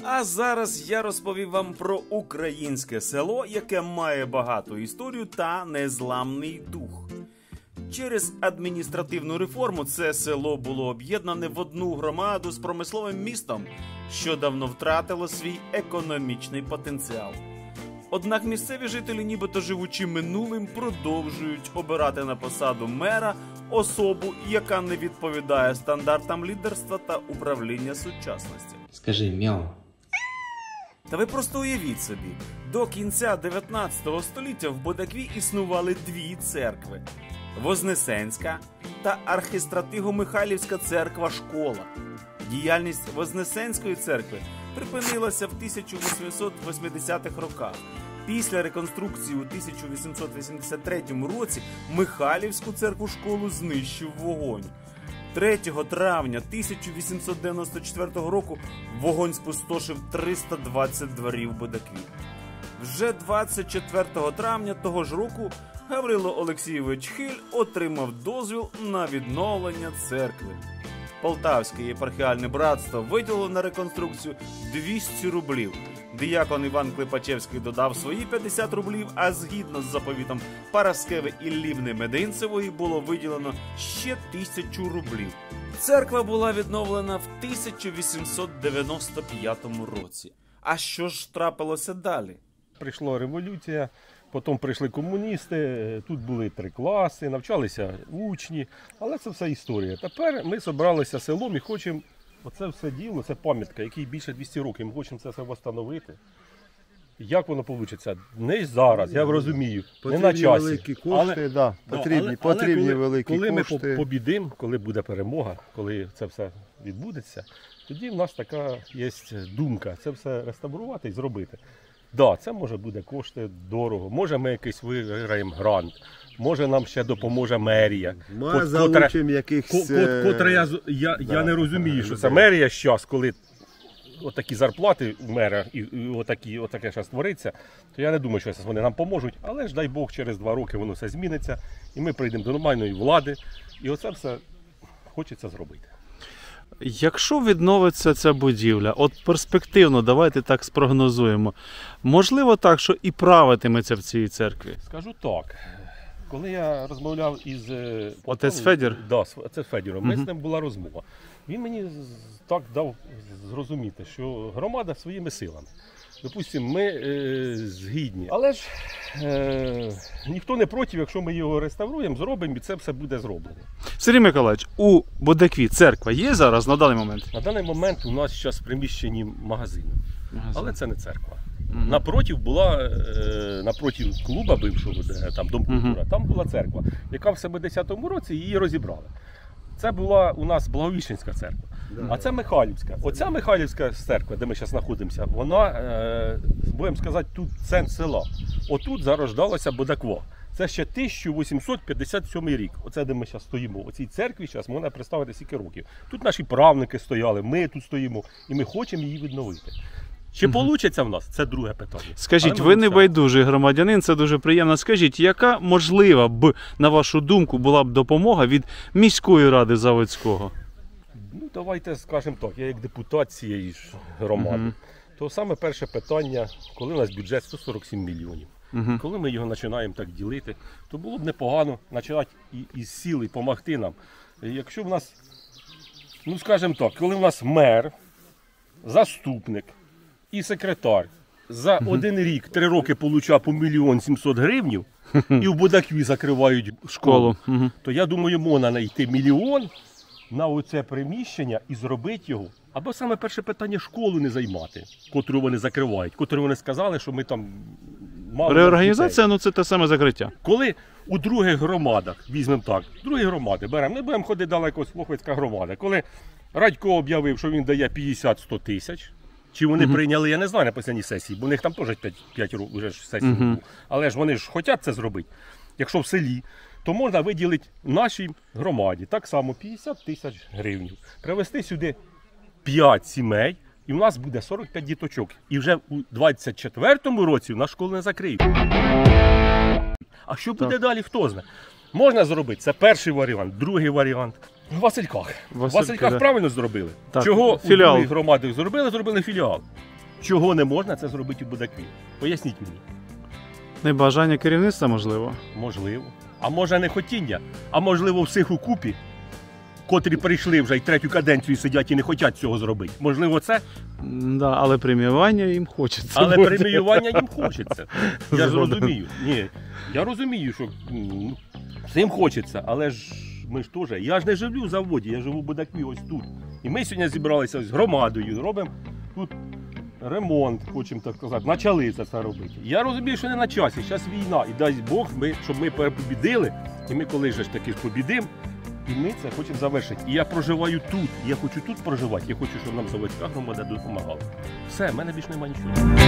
А зараз я розповім вам про українське село, яке має багату історію та незламний дух. Через адміністративну реформу це село було об'єднане в одну громаду з промисловим містом, що давно втратило свій економічний потенціал. Однак місцеві жителі, нібито живучи минулим, продовжують обирати на посаду мера особу, яка не відповідає стандартам лідерства та управління сучасності. Скажи мяу. Та ви просто уявіть собі, до кінця 19 століття в Бодакві існували дві церкви – Вознесенська та Архистратиго-Михайлівська церква-школа. Діяльність Вознесенської церкви припинилася в 1880-х роках. Після реконструкції у 1883 році Михайлівську церкву-школу знищив вогонь. 3 травня 1894 року вогонь спустошив 320 дворів Бодакві. Вже 24 травня того ж року Гаврило Олексійович Хиль отримав дозвіл на відновлення церкви. Полтавське єпархіальне братство виділило на реконструкцію 200 рублів. Диякон Іван Клипачевський додав свої 50 рублів, а згідно з заповітом Параскеви Іллівни Мединцевої було виділено ще 1000 рублів. Церква була відновлена в 1895 році. А що ж трапилося далі? Прийшла революція, потім прийшли комуністи, тут були 3 класи, навчалися учні, але це все історія. Тепер ми зібралися селом і хочемо оце все діло, це пам'ятка, якій більше 200 років, ми хочемо це все встановити. Як воно вийде? Не зараз, я розумію, не на часі. Великі кошти, потрібні великі коли кошти. Коли ми побідимо, коли буде перемога, коли це все відбудеться, тоді в нас така є думка, це все реставрувати і зробити. Так, це може буде кошти дорого, може ми якийсь виграємо грант, може нам ще допоможе мерія. Ми залучимо якихось... Я не розумію, що це мерія зараз, коли отакі зарплати у мера і отаке зараз твориться, то я не думаю, що вони нам поможуть, але ж дай Бог, через 2 роки воно все зміниться і ми прийдемо до нормальної влади і оце все хочеться зробити. Якщо відновиться ця будівля, от перспективно, давайте так спрогнозуємо, можливо так, що і правитиметься в цій церкві? Скажу так, коли я розмовляв із... Отець Федір? Так, отець Федіром, ми з ним була розмова. Він мені так дав зрозуміти, що громада своїми силами. Допустимо, ми згідні. Але ж ніхто не проти, якщо ми його реставруємо, зробимо і це все буде зроблено. Сергій Миколаївич, у Бодакві церква є зараз на даний момент? На даний момент у нас зараз в приміщенні магазин. Але це не церква. Напротив була, напротив клуба бившого, де там Дом культури, там була церква, яка в 70-му році її розібрали. Це була у нас Благовіщенська церква, а це Михайлівська. Оця Михайлівська церква, де ми зараз знаходимося, вона, будемо сказати, тут центр села. Отут зарождалося Бодаква. Це ще 1857 рік. Оце, де ми зараз стоїмо. У цій церкві зараз можна представити скільки років. Тут наші правнуки стояли, ми тут стоїмо і ми хочемо її відновити. Чи вийде в нас? Це друге питання. Скажіть, ви не байдужий громадянин, це дуже приємно. Скажіть, яка можлива б, на вашу думку, була б допомога від міської ради Заводського? Ну, давайте скажемо так, я як депутат цієї ж громади, то саме перше питання, коли у нас бюджет 147 мільйонів, коли ми його починаємо так ділити, то було б непогано починати із сіл і допомогти нам. Якщо в нас, ну скажімо так, коли в нас мер, заступник, і секретар за 1 рік, 3 роки получав по 1 700 000 гривень і в Бодакві закривають школу, то я думаю, можна знайти 1 мільйон на оце приміщення і зробити його. Або саме перше питання школу не займати, котру вони закривають, котру вони сказали, що ми там мало... Реорганізація, ну це те саме закриття. Коли у других громадах, візьмемо так, другі громади беремо, не будемо ходити далеко, Лохвицька громада, коли Радько об'явив, що він дає 50-100 тисяч, чи вони прийняли, я не знаю, на останній сесії, бо у них там теж 5 років вже сесії було. Але ж вони ж хочуть це зробити. Якщо в селі, то можна виділити нашій громаді так само 50 тисяч гривень. Привезти сюди 5 сімей, і у нас буде 45 діточок. І вже у 24-му році у нас школу не закриють. А що буде далі, хто знає. Можна зробити, це перший варіант, другий варіант. В Васильках. В Васильках правильно зробили. Так, Чого філіал. у других громадах зробили філіал. Чого не можна це зробити у Будакві? Поясніть мені. Небажання керівництва, можливо. Можливо. А може не хотіння, а можливо всіх укупі, котрі прийшли вже й третю каденцію сидять і не хочуть цього зробити. Можливо це? Да, але преміювання їм хочеться. Але буде. преміювання їм хочеться. Я ж Згоден. розумію. Ні, я розумію, що всім хочеться, але ж ми ж теж. Я ж не живу в заводі, я живу в Будакві ось тут. І ми сьогодні зібралися з громадою, робимо тут ремонт, хочемо так сказати, почали це робити. Я розумію, що не на часі, зараз війна, і дай Бог, щоб ми побідили, і ми коли ж таки побідимо, і ми це хочемо завершити. І я проживаю тут, я хочу тут проживати, я хочу, щоб нам заводська громада допомагала. Все, в мене більше немає нічого.